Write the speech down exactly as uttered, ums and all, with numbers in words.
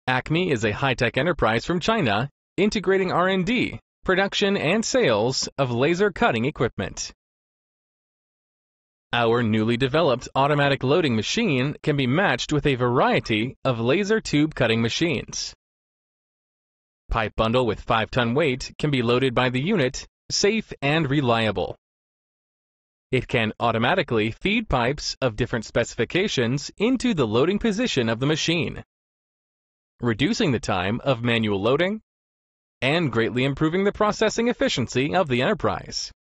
Acme is a high-tech enterprise from China, integrating R and D, production, and sales of laser cutting equipment. Our newly developed automatic loading machine can be matched with a variety of laser tube cutting machines. Pipe bundle with five ton weight can be loaded by the unit, safe and reliable. It can automatically feed pipes of different specifications into the loading position of the machine, reducing the time of manual loading and greatly improving the processing efficiency of the enterprise.